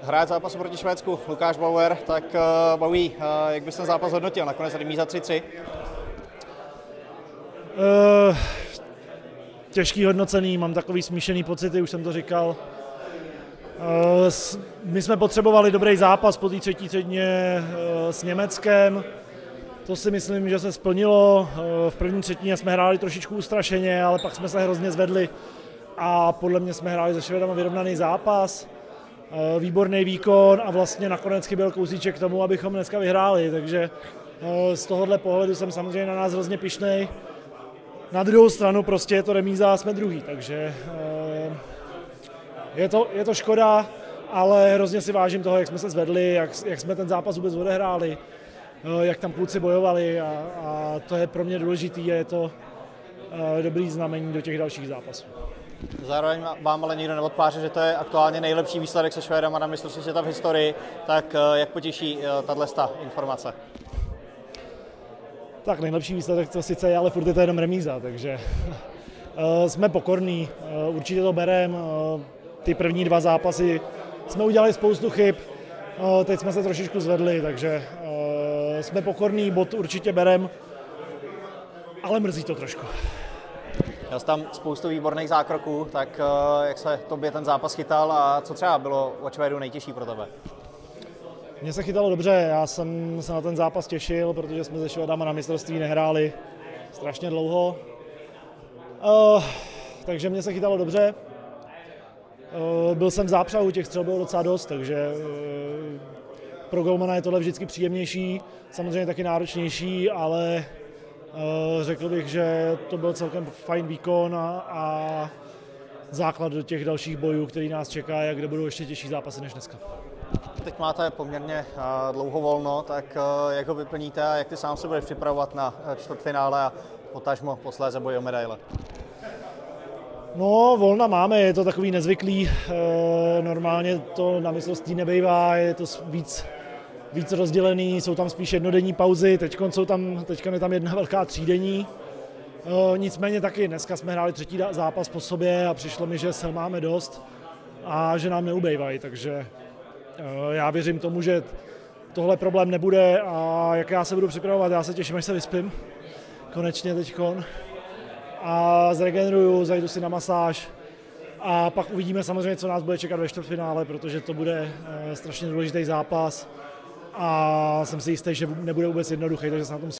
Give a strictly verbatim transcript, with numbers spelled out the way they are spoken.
Hráč zápasu proti Švédsku, Lukáš Bauer, tak uh, Bauí, uh, jak bys ten zápas hodnotil? Nakonec remíza tři tři. Uh, těžký hodnocený, mám takový smíšený pocity, už jsem to říkal. Uh, my jsme potřebovali dobrý zápas po té třetí třetině uh, s Německem. To si myslím, že se splnilo. Uh, v první třetině jsme hráli trošičku ustrašeně, ale pak jsme se hrozně zvedli a podle mě jsme hráli se Švédama vyrovnaný zápas. Uh, výborný výkon a vlastně nakonec chyběl kousíček k tomu, abychom dneska vyhráli, takže uh, z tohohle pohledu jsem samozřejmě na nás hrozně pyšnej. Na druhou stranu prostě je to remíza a jsme druhý, takže uh, je to, je to škoda, ale hrozně si vážím toho, jak jsme se zvedli, jak, jak jsme ten zápas vůbec odehráli, uh, jak tam kluci bojovali a, a to je pro mě důležitý a je to uh, dobrý znamení do těch dalších zápasů. Zároveň vám ale nikdo neodpáře, že to je aktuálně nejlepší výsledek se Švédama na mistrovství světa v historii, tak jak potěší tato informace? Tak nejlepší výsledek to sice je, ale furt je to jenom remíza, takže uh, jsme pokorní, uh, určitě to berem. Uh, ty první dva zápasy jsme udělali spoustu chyb, uh, teď jsme se trošičku zvedli, takže uh, jsme pokorní, bod určitě berem, ale mrzí to trošku. Měl jsi tam spoustu výborných zákroků, tak uh, jak se tobě ten zápas chytal a co třeba bylo od Švédů nejtěžší pro tebe? Mně se chytalo dobře, já jsem se na ten zápas těšil, protože jsme se Švédama na mistrovství nehráli strašně dlouho. Uh, takže mně se chytalo dobře. Uh, byl jsem v zápřahu, těch střel bylo docela dost, takže uh, pro golmana je tohle vždycky příjemnější, samozřejmě taky náročnější, ale uh, řekl bych, že to byl celkem fajn výkon a, a základ do těch dalších bojů, který nás čeká a kde budou ještě těžší zápasy než dneska. Teď máte poměrně dlouho volno, tak jak ho vyplníte a jak ty sám se budeš připravovat na čtvrtfinále a potažmo posléze boj o medaile? No, volna máme, je to takový nezvyklý, normálně to na mistrovství nebejvá, je to víc, víc rozdělený, jsou tam spíš jednodenní pauzy, teď jsou tam, teďka je tam jedna velká třídenní. Nicméně taky dneska jsme hráli třetí zápas po sobě a přišlo mi, že sil máme dost a že nám neubejvají, takže já věřím tomu, že tohle problém nebude a jak já se budu připravovat, já se těším, až se vyspím, konečně teďkon. A zregeneruju, zajdu si na masáž a pak uvidíme samozřejmě, co nás bude čekat ve čtvrtfinále, protože to bude strašně důležitý zápas a jsem si jistý, že nebude vůbec jednoduchý, takže se na tom